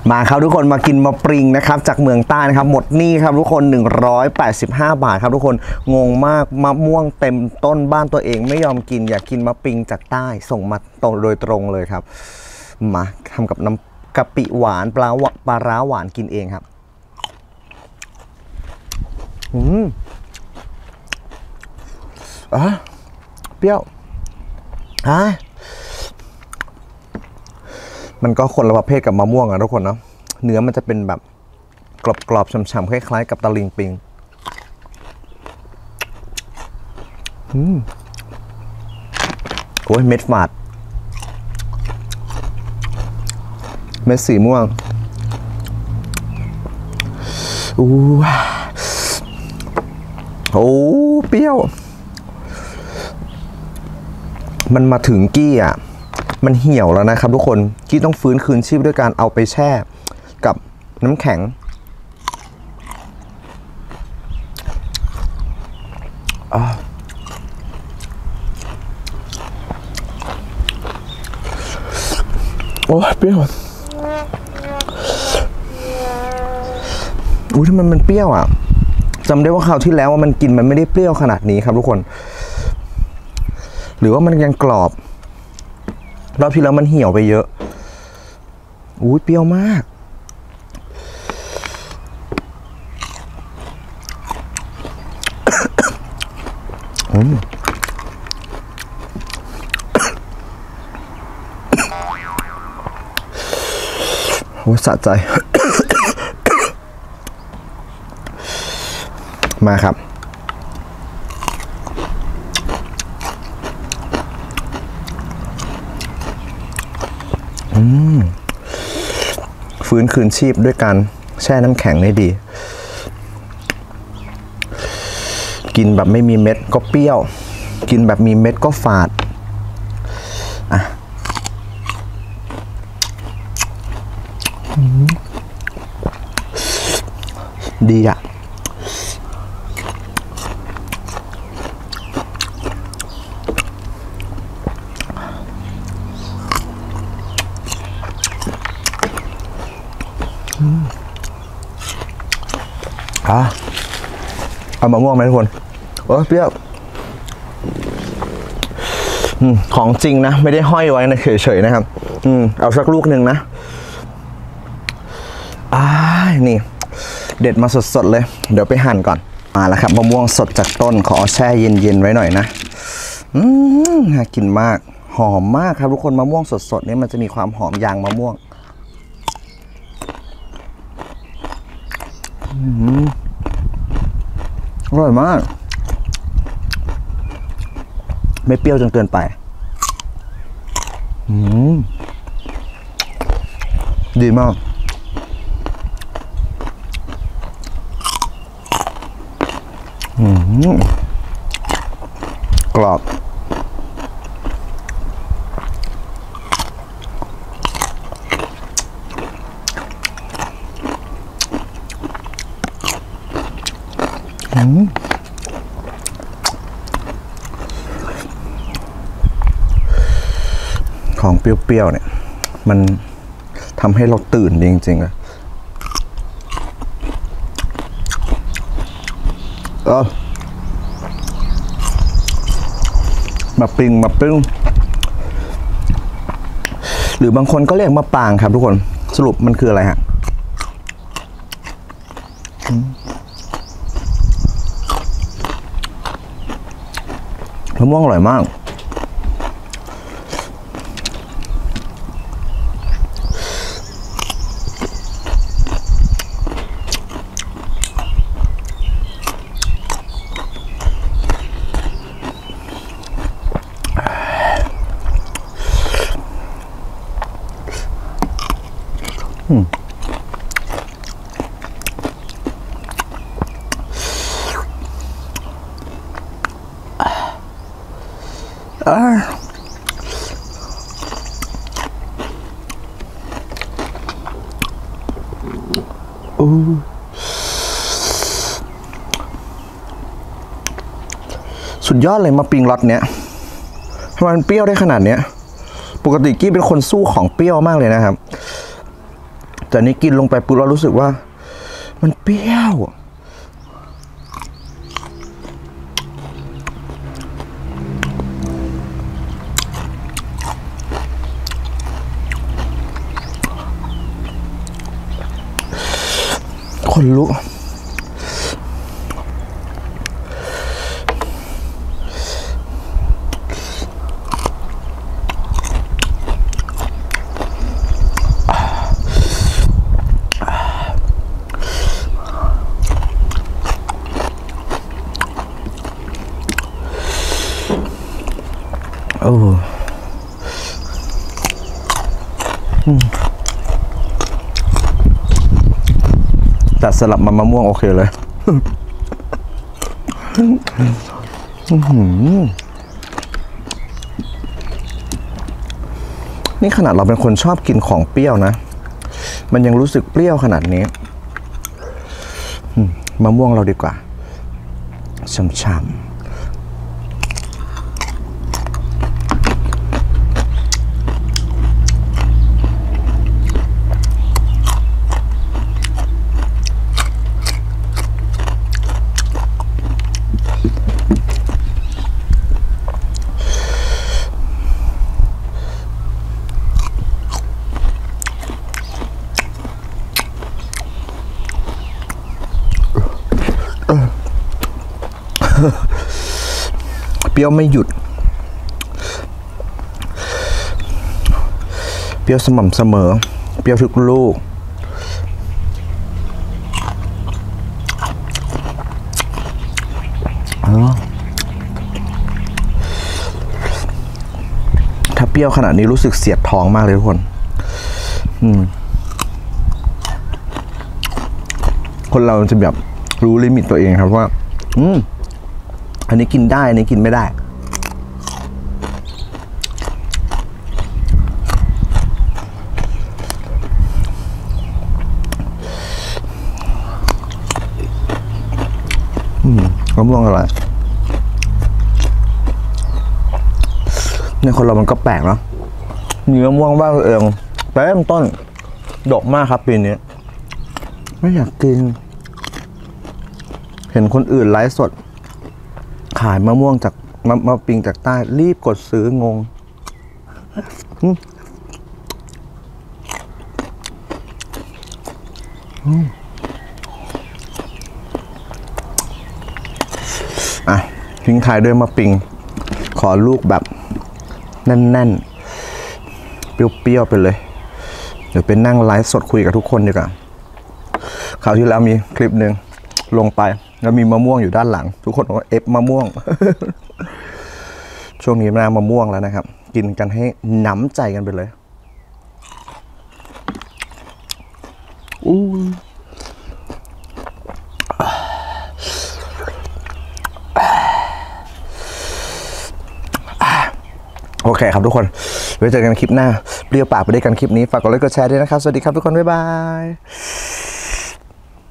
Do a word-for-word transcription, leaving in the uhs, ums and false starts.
มาครับทุกคนมากินมะปริงนะครับจากเมืองใต้นะครับหมดนี่ครับทุกคนหนึ่งร้อยแปดสิบห้าบาทครับทุกคนงงมากมะม่วงเต็มต้นบ้านตัวเองไม่ยอมกินอยากกินมะปริงจากใต้ส่งมาตรงโดยตรงเลยครับมาทำกับน้ำกะปิหวานปลาปลาร้าหวานกินเองครับอืมอ่ะเปรี้ยวอ่ะมันก็คนละประเภทกับมะม่วงอะทุกคนเนาะเนื้อมันจะเป็นแบบกรอบๆฉ่ำๆคล้ายๆกับตะลิงปิงอืมโอ้ยเม็ดฝาดเม็ดสีม่วงอู้โอ้เปรี้ยวมันมาถึงกี้อ่ะมันเหี่ยวแล้วนะครับทุกคนกี้ต้องฟื้นคืนชีพด้วยการเอาไปแช่กับน้ำแข็งโอ้เปรี้ยวอุ้ยทำไมมันเปรี้ยวอ่ะจำได้ว่าคราวที่แล้วว่ามันกินมันไม่ได้เปรี้ยวขนาดนี้ครับทุกคนหรือว่ามันยังกรอบรอบที่แล้วมันเหี่ยวไปเยอะอุ้ยเปรี้ยวมากอืมโอ้สะใจ มาครับอืมฟื้นคืนชีพด้วยการแช่น้ำแข็งได้ดีกินแบบไม่มีเม็ดก็เปรี้ยวกินแบบมีเม็ดก็ฝาดอ่ะดีอ่ะอ่ะเอามะม่วงไหมทุกคนโอ้เปรี้ยวของจริงนะไม่ได้ห้อยไว้นะเฉยๆนะครับอืมเอาสักลูกหนึ่งนะอ่านี่เด็ดมาสดๆเลยเดี๋ยวไปหั่นก่อนมาแล้วครับมะม่วงสดจากต้นขอแช่เย็นๆไว้หน่อยนะอืมน่ากินมากหอมมากครับทุกคนมะม่วงสดๆนี่มันจะมีความหอมยางมะม่วงอืมอร่อยมากไม่เปรี้ยวจนเกินไปอืมดีมากอืมกรอบอืมของเปรี้ยวๆเนี่ยมันทำให้เราตื่นจริงๆเลยเออมาปิ้งมาปิ้งหรือบางคนก็เรียกมะปรางครับทุกคนสรุปมันคืออะไรฮะมะม่วงอร่อยมากอืมอ่าโอ้สุดยอดเลยมาปิงรสเนี้ยทำไมมันเปรี้ยวได้ขนาดเนี้ย ปกติกี้เป็นคนสู้ของเปรี้ยวมากเลยนะครับแต่แต่นี้กินลงไปปุ๊บเรารู้สึกว่ามันเปรี้ยวคนลุกโอ้แต่สลับมันมะม่วงโอเคเลยนี่ขนาดเราเป็นคนชอบกินของเปรี้ยวนะมันยังรู้สึกเปรี้ยวขนาดนี้มะม่วงเราดีกว่าช่ำๆเปรี้ยวไม่หยุดเปรี้ยวสม่ำเสมอเปรี้ยวทุกลูกถ้าเปรี้ยวขนาดนี้รู้สึกเสียดท้องมากเลยทุกคนอืมคนเราจะแบบรู้ลิมิตตัวเองครับว่าอืมอันนี้กินได้อันนี้กินไม่ได้อืมมะม่วงอะไรเนี่ยคนเรามันก็แปลกเนาะมีมะม่วงบ้างเองแต่เริ่มต้นดกมากครับปีนี้ไม่อยากกินเห็นคนอื่นไลฟ์สดขายมะม่วงจากมะมะปิงจากใต้รีบกดซื้องงอ่ะทิ้งท้ายด้วยมะปิงขอลูกแบบแน่นๆเปรี้ยวๆไปเลยเดี๋ยวไปนั่งไลฟ์สดคุยกับทุกคนดีกว่าคราวที่แล้วมีคลิปหนึ่งลงไปแล้วมีมะม่วงอยู่ด้านหลังทุกคนบอกว่าเอฟมะม่วง ช่วงนี้มามะม่วงแล้วนะครับกินกันให้หนำใจกันไปเลยอู้โอเคครับทุกคนไว้เจอกันคลิปหน้าเปรี้ยวปากไปด้วยกันคลิปนี้ฝากกดไลค์กดแชร์ด้วยนะครับสวัสดีครับทุกคนบ๊ายบาย